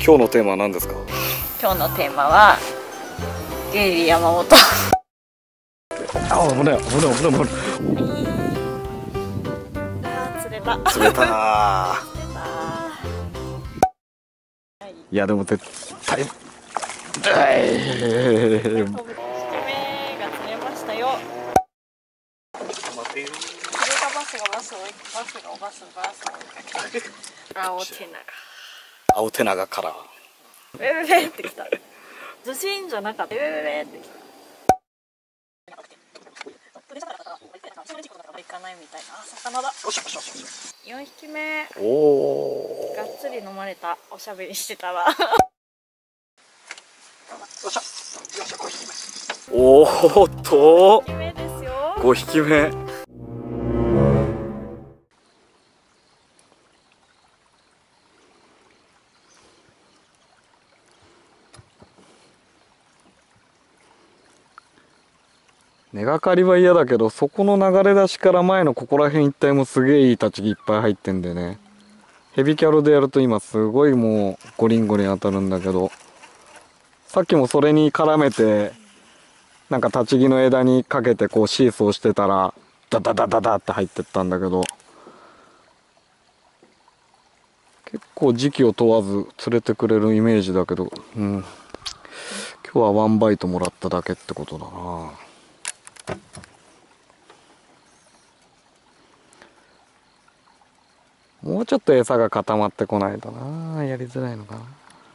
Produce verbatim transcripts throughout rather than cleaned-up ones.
今日のテーマは何ですか？ 今日のテーマはゲイリー山本。 あ、危ない危ない危ない危ない。 あー、釣れた釣れたー。いやでも絶対引き目が釣れましたよ。釣れたバスがバスをバスがバスバスを追いかけて青手長青手長からベベベってきた。ずしんじゃなかった。ベベベベってきた。行かないみたいな。あ、魚だ。よんひきめ。 おお。 がっつり飲まれた。おしゃべりしてたわ。 おーっと。 ごひきめですよ。 ごひきめ。根がかりは嫌だけど、そこの流れ出しから前のここら辺一帯もすげえいい立ち木いっぱい入ってんでね。ヘビキャロでやると今すごいもうゴリンゴリン当たるんだけど、さっきもそれに絡めてなんか立ち木の枝にかけてこうシーソーしてたらダダダダダって入ってったんだけど、結構時期を問わず釣れてくれるイメージだけど、うん、今日はワンバイトもらっただけってことだな。もうちょっと餌が固まってこないとな、やりづらいのかな。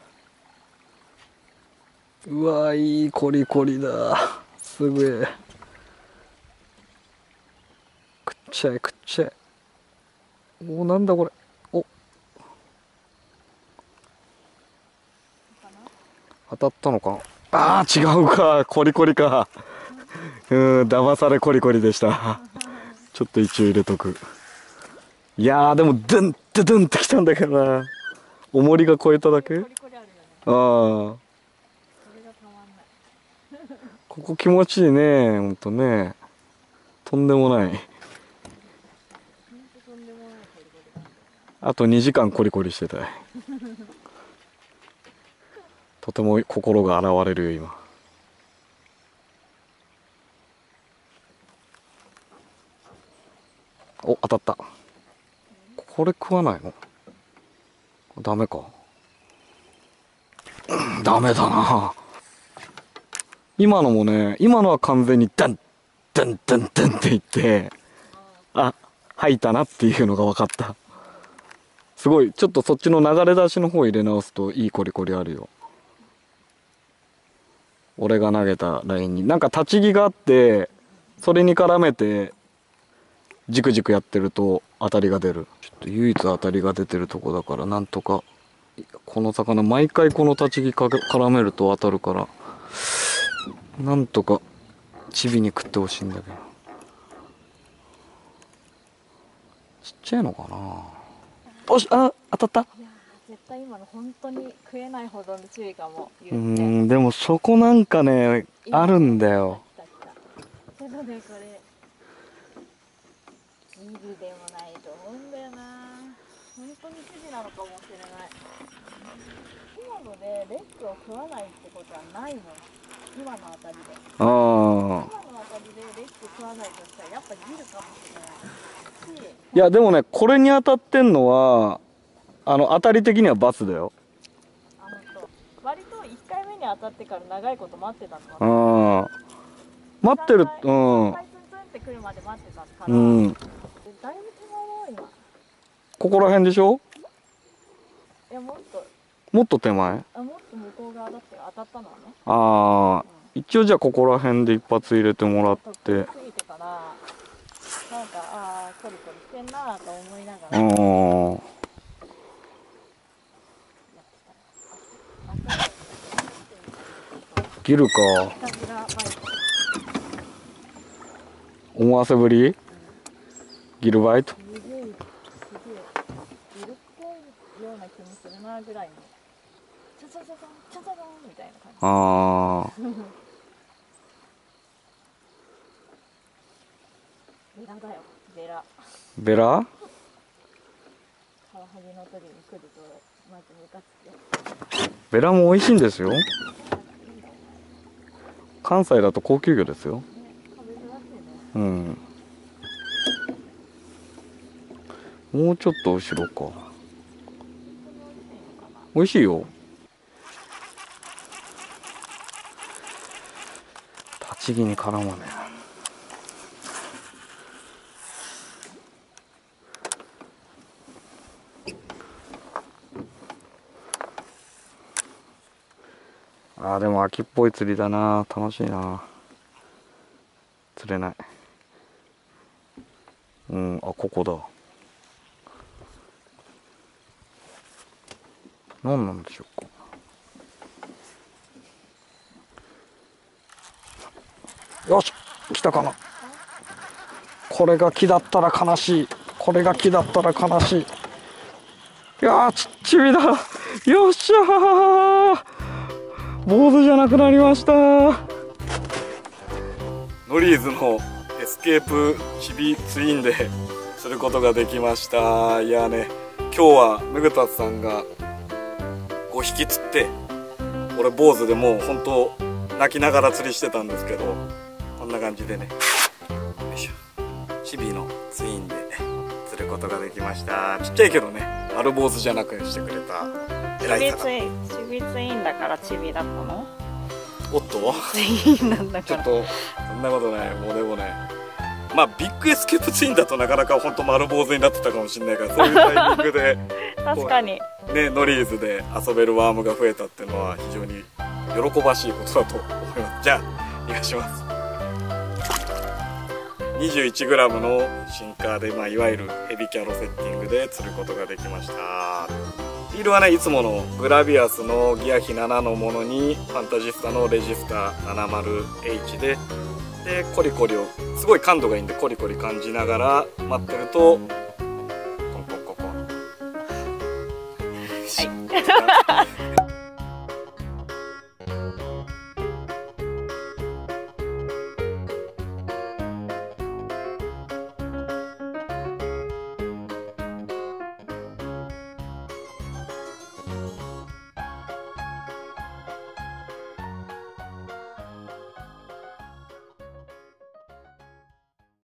うわ、いいコリコリだ。すげえ。食っちゃえ食っちゃえ。おお、なんだこれ。お、当たったのかな。あー、違うか、コリコリか。うん、騙されコリコリでした。ちょっと一応入れとく。いやー、でもドゥンってドゥンってきたんだけどな。重りが超えただけ。ああ、ここ気持ちいいね、ほんとね。とんでもない。あとにじかんコリコリしてたい。とても心が洗われるよ今。お、当たった。これ食わないの？ダメか。ダメだな。今のもね、今のは完全にダンダンダンダンって言って、あ、吐いたなっていうのが分かった。すごい、ちょっとそっちの流れ出しの方入れ直すといいコリコリあるよ。俺が投げたラインになんか立ち木があって、それに絡めてジクジクやってると当たりが出る。ちょっと唯一当たりが出てるとこだから、なんとかこの魚毎回この立ち木か絡めると当たるから、なんとかチビに食ってほしいんだけど。ちっちゃいのかな。おし、あ、当たった。 絶対今の本当に食えないほどの注意かも。 うーん、でもそこなんかねあるんだよ。 けどね、これギリでもないと思うんだよな。本当にチビなのかもしれない。今のでレックを食わないってことはないの。今のあたりで。ああ。今のあたりでレック食わないとしたらやっぱギルかもしれないし。いやでもね、これに当たってんのはあの当たり的にはバスだよ。 あのと割といっかいめに当たってから長いこと待ってたのかな。 ああ、待ってる。うん。 ツンツンって来るまで待ってたから。 うん。 だいぶ手前だよ今。 ここら辺でしょ。 いやもっと。もっと手前。 あ、もっと向こう側だって当たったのはね。 ああ、うん、一応じゃあここら辺で一発入れてもらって。なんかああコリコリしてんなと思いながら。うん。 ギルか。思わせぶり、うん、ギルバイト。すげえ、すげえ、 ギルっぽいような気もするなぐらいの。チャチャチャチャチャチャチャみたいな感じ。ああ。ベラだよ、ベラ。 ベラ？ カワハギの時に来るとマジムカつく。 ベラも美味しいんですよ。関西だと高級魚ですよ。 ね、食べづらしいね。 うん。もうちょっと後ろか。美味しいよ。立ち木に絡まね。あーでも秋っぽい釣りだな。楽しいな。釣れない。うん、あ、ここだ。何なんでしょうか。よし、来たかな。これが木だったら悲しい。これが木だったら悲しい。いやー、ちっちびだ。よっしゃー。坊主じゃなくなりました。ノリーズのエスケープチビツインで釣ることができました。いやね、今日はムグタツさんがごひき釣って、俺坊主でもう本当泣きながら釣りしてたんですけど、こんな感じでね、よいしょ、チビのツインで釣ることができました。ちっちゃいけどね、丸坊主じゃなくしてくれた偉い方。 チビツイン、チビツインだからチビだったの？ おっとツインなんだから。 ちょっとそんなことない。もうでもね、まあビッグエスケープツインだとなかなか本当丸坊主になってたかもしれないから、そういうタイミングで確かにね、ノリーズで遊べるワームが増えたっていうのは非常に喜ばしいことだと思います。じゃあお願いします。 にじゅういちグラム のシンカーで、まあ、いわゆるヘビキャロセッティングで釣ることができました。リールはね、いつものグラビアスのギア比ななのものにファンタジスタのレジスタ ななじゅうエイチ で、でコリコリをすごい感度がいいんでコリコリ感じながら待ってるとコンコンコンコン。はい